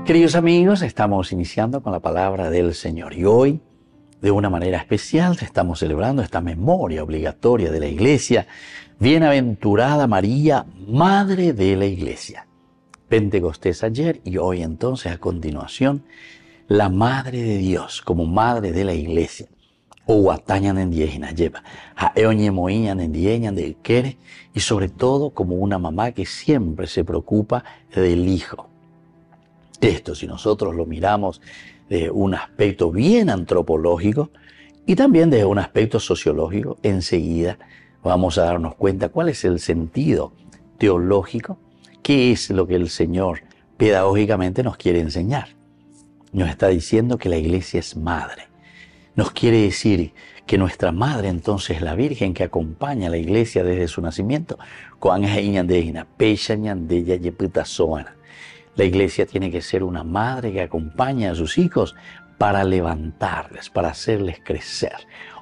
Queridos amigos, estamos iniciando con la palabra del Señor y hoy, de una manera especial, estamos celebrando esta memoria obligatoria de la Iglesia. Bienaventurada María, Madre de la Iglesia. Pentecostés ayer y hoy entonces a continuación, la Madre de Dios como Madre de la Iglesia. O Huatañan en Diejina lleva, a Eoñemoíñan en Dieñan de Quere y sobre todo como una mamá que siempre se preocupa del hijo. Esto, si nosotros lo miramos de un aspecto bien antropológico y también de un aspecto sociológico, enseguida vamos a darnos cuenta cuál es el sentido teológico, qué es lo que el Señor pedagógicamente nos quiere enseñar. Nos está diciendo que la Iglesia es madre. Nos quiere decir que nuestra madre entonces es la Virgen que acompaña a la Iglesia desde su nacimiento. La Iglesia tiene que ser una madre que acompaña a sus hijos para levantarles, para hacerles crecer.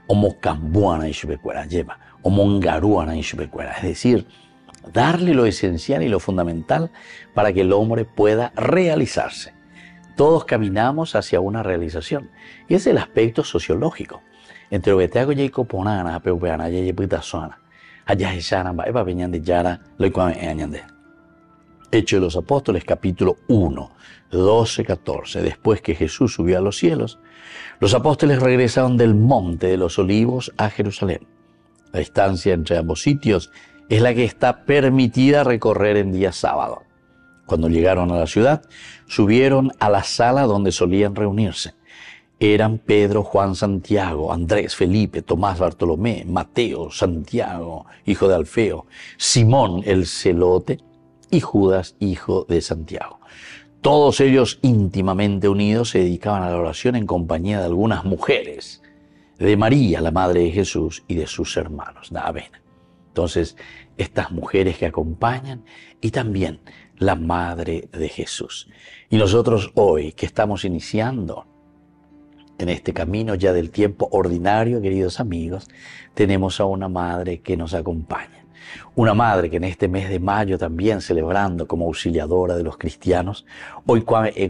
Es decir, darle lo esencial y lo fundamental para que el hombre pueda realizarse. Todos caminamos hacia una realización y es el aspecto sociológico. Entre Obeteago y Coponana, Peupeana y Pitazuana, allá es Yara, Eva Peñande Yara, Loicuañande. Hechos de los Apóstoles, capítulo 1, 12-14. Después que Jesús subió a los cielos, los apóstoles regresaron del Monte de los Olivos a Jerusalén. La distancia entre ambos sitios es la que está permitida recorrer en día sábado. Cuando llegaron a la ciudad, subieron a la sala donde solían reunirse. Eran Pedro, Juan, Santiago, Andrés, Felipe, Tomás, Bartolomé, Mateo, Santiago, hijo de Alfeo, Simón el Celote y Judas, hijo de Santiago. Todos ellos íntimamente unidos se dedicaban a la oración en compañía de algunas mujeres, de María, la madre de Jesús, y de sus hermanos. Amén. Entonces, estas mujeres que acompañan y también la madre de Jesús. Y nosotros hoy que estamos iniciando en este camino ya del tiempo ordinario, queridos amigos, tenemos a una madre que nos acompaña. Una madre que en este mes de mayo también celebrando como auxiliadora de los cristianos, hoy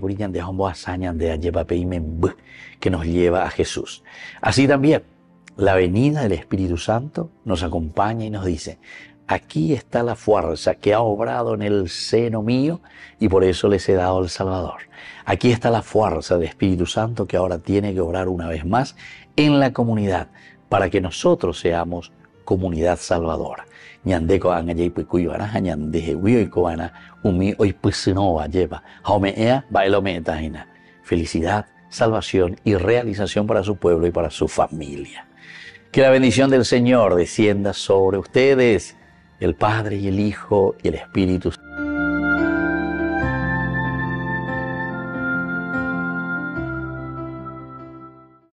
que nos lleva a Jesús. Así también, la venida del Espíritu Santo nos acompaña y nos dice: aquí está la fuerza que ha obrado en el seno mío y por eso les he dado el Salvador. Aquí está la fuerza del Espíritu Santo que ahora tiene que obrar una vez más en la comunidad para que nosotros seamos comunidad salvadora. Felicidad, salvación y realización para su pueblo y para su familia. Que la bendición del Señor descienda sobre ustedes, el Padre y el Hijo y el Espíritu Santo.